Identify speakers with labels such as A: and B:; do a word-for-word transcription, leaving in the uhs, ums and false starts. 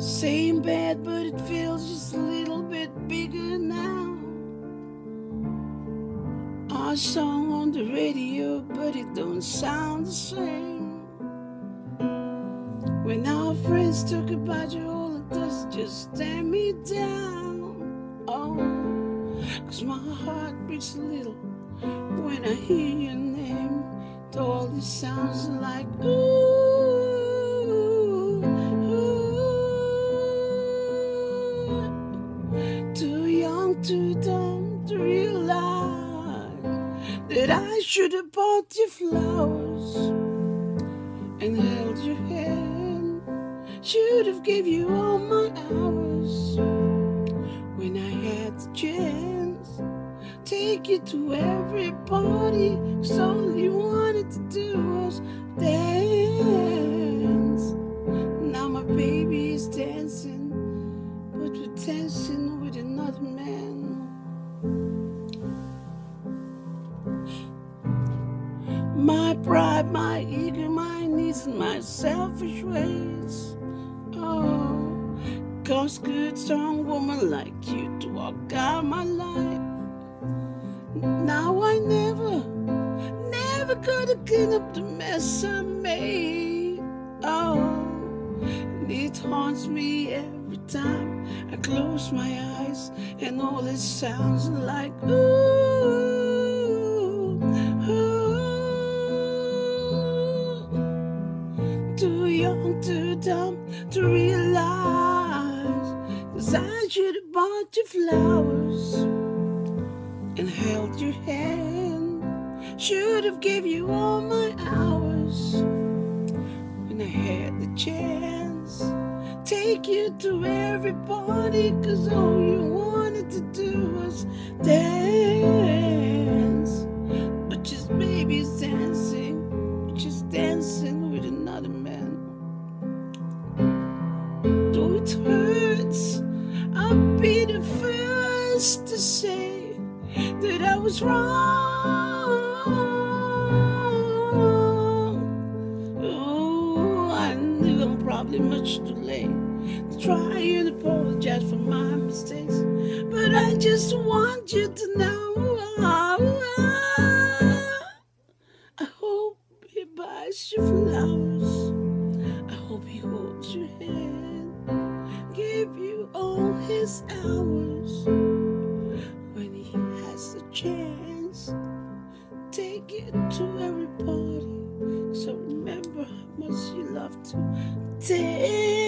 A: Same bed, but it feels just a little bit bigger now. Our song on the radio, but it don't sound the same. When our friends talk about you, all it does is just tear me down. Oh, 'cause my heart beats a little when I hear your name. It all this sounds like ooh. Too dumb to realize that I should have bought you flowers and held your hand. Should have gave you all my hours when I had the chance. Take you to every party, 'cause all you wanted to do was dance. Now my baby is dancing, but we're dancing with another man. My pride, my ego, my needs, and my selfish ways. Oh, cost good, strong woman like you to walk out my life. Now I never, never gonna clean up the mess I made. Oh, and it haunts me every time I close my eyes, and all it sounds like ooh, ooh. Too young, too dumb to realize, 'cause I should have bought you flowers and held your hand. Should have gave you all my hours when I had the chance. Take you to every party, 'cause all you wanted to do was dance. But just baby's dancing, just dancing with another man. Though it hurts, I'll be the first to say that I was wrong. Oh, I knew I'm probably much too late to try and apologize for my mistakes, but I just want you to know I hope he buys you flowers. I hope he holds your hand, give you all his hours when he has the chance. Take it to every party, so remember how much you love to dance.